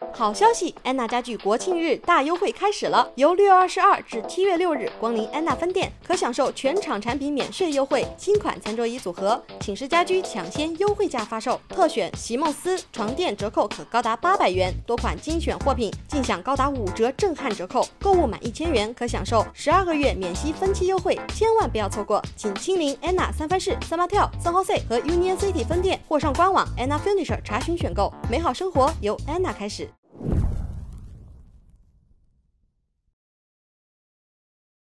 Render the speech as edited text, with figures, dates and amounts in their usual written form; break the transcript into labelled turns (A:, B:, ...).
A: 好消息，安娜家具国庆日大优惠开始了，由6月22至7月6日，光临安娜分店可享受全场产品免税优惠，新款餐桌椅组合、寝室家居抢先优惠价发售，特选席梦思床垫折扣可高达800元，多款精选货品尽享高达5折震撼折扣，购物满1000元可享受12个月免息分期优惠，千万不要错过！请亲临安娜三藩市、三八跳、森豪 C 和 Union City 分店，或上官网 Anna Furniture 查询选购。美好生活由安娜开始。